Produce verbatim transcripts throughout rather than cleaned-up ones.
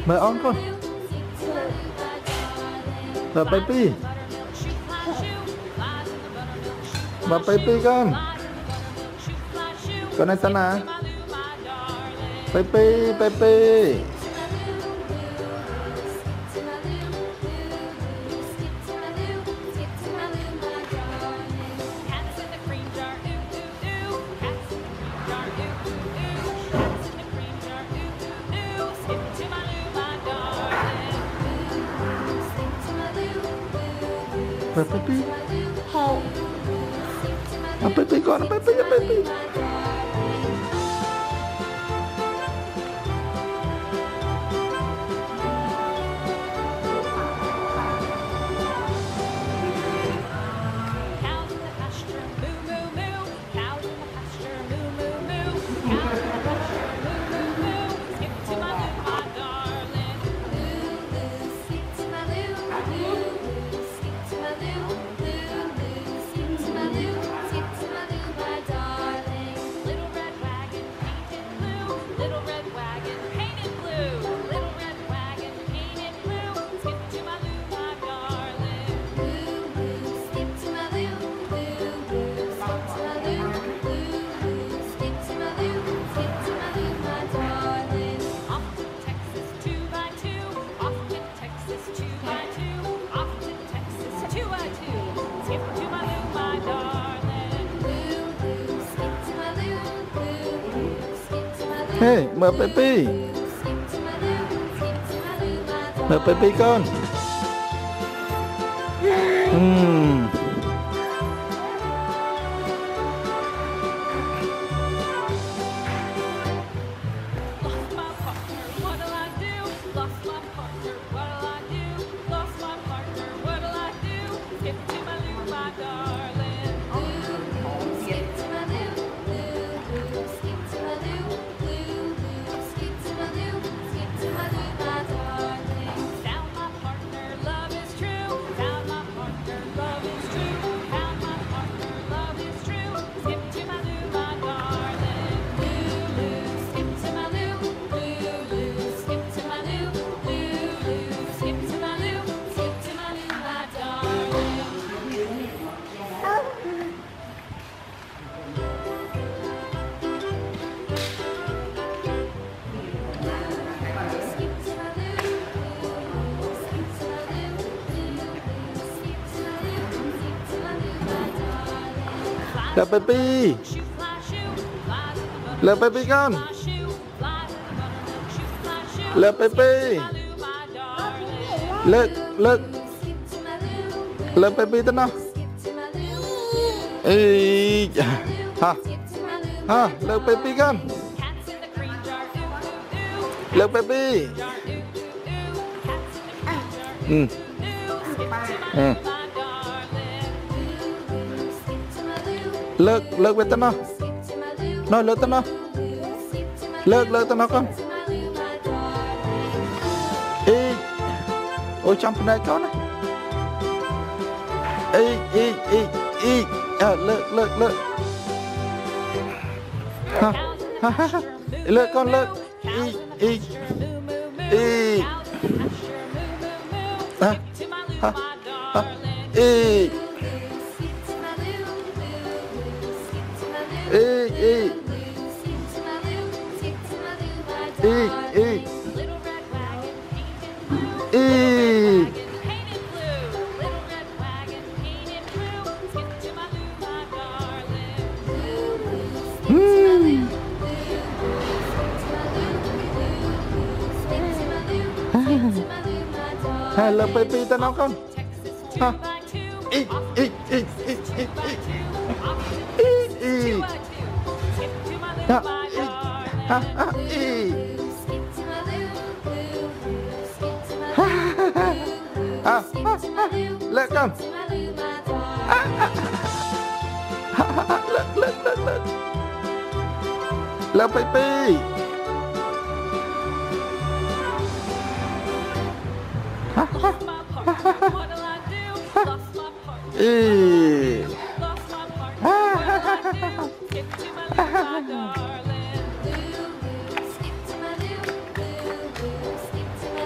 Mời on con. Rồi baby. Và baby con. Con này tên là baby baby. Và baby. À, baby con, baby baby. Hey, mời baby. Mời baby con. Uhm. Là baby. Là baby con. Là baby. Lực lực. Là baby tên nào? Ê. Ha. Ha, là baby con. Là baby. Ừ. Ừ. Lợt, lợt về tên nó. Nói lợt tên nó. Lợt, lợt tên nó con. Ê. Ôi trong phần này con này. Ê, ê, ê, ê. À, lợt, lợt, lợt. Ha, ha, ha, ha. Lợt con, lợt. Ê, ê. Ê. Ha, ha, ha. Ê. Ê, ê. Ê, ê. Ê. Hmm. Hello baby tên nào con? Ha. Ê, ê, ê, ê, ê, ê. Ê, ê. Ha, ê. Ha, ha, ê. Ha, ha, ha. Ha, ha, ha. Lẹ con. Ha, ha, ha. Lẹ, lẹ, lẹ, lẹ. Lẹ baby. Ha, ha, ha, ha, ha. Ê. Ha, ha, ha, ha, ha. Ha, ha, ha.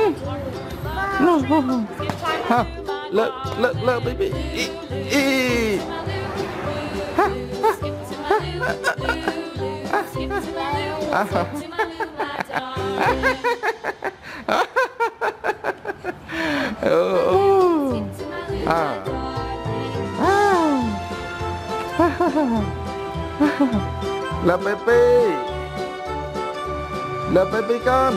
No. Ha. Look, look, look, baby. Eat, eat. Ha, ha, ha, ha. Oh. Ah. Là baby. Là baby con.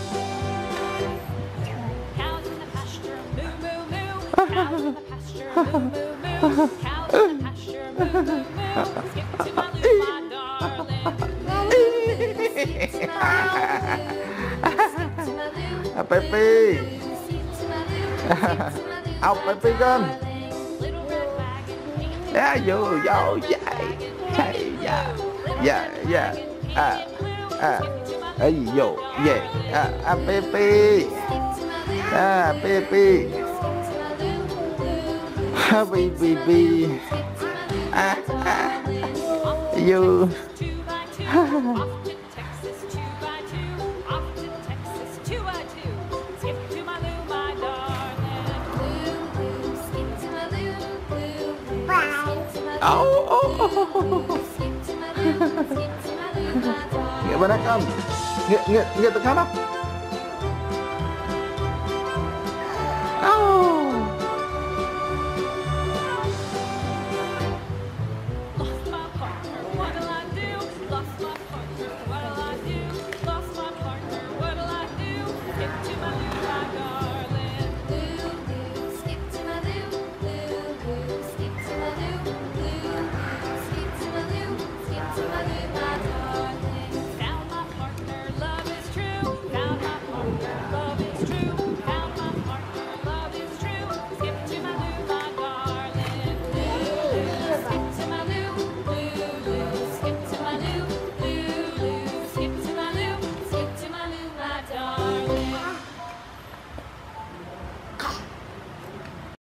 Cows in the pasture, moo moo moo. Cows in the pasture, moo moo moo. Cows in the pasture, moo moo moo. Skip to my loo, my darling. À baby. Ao baby con. Little red wagon, painted Yeah, yo, yo, yeah, yeah, yeah, yeah, yeah. Ah, ah. Hey, yo, yeah. Ah, ah, baby. Ah, baby. Ah, baby, baby. Ah, ah. You. two by two. Off to Texas, two by two. Off to Texas, two by two. Skip to my loo, my darling. Oh, oh, oh, oh. Nghĩa bên đây không? Nghĩa, nghĩa, nghĩa tự khám không? Oh. Lost my partner, what'll I do? Lost my partner, what'll I do? Lost my partner, what'll I do? Skip to my loo, my darling. Skip to my loo, loo, loo. Skip to my loo, loo, loo. Skip to my loo, skip to my loo, my